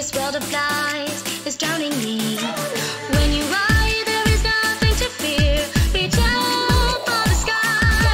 this world of lies is drowning me. When you ride, there is nothing to fear. Reach out for the sky.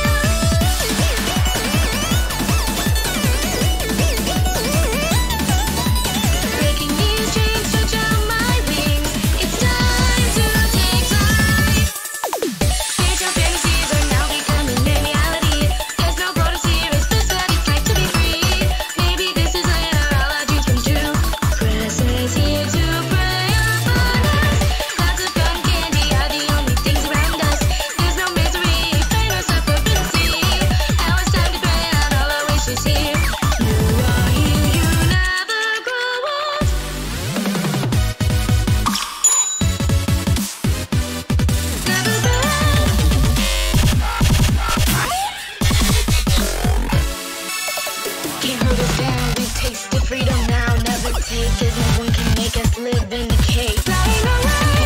Breaking these chains, stretch out my wings. It's time to take flight. Spiritual fantasies are now becoming reality. There's no borders here, it's just what it's like to be free. Maybe this is where all our dreams come true. Presence here to prey upon us. Lots of fun candy are the only things around us. There's no misery, pain or sufferability. Now it's time to play out all our wishes here. You are here, you never grow old. Never grow old. Can't hold us down, we've tasted freedom now. Never take it, no one can make us live in the cave. Flying away.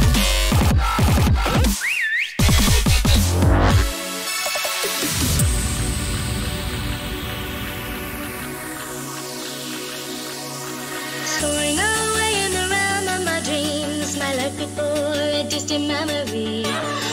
Soaring away in the realm of my dreams. My life before a distant memory.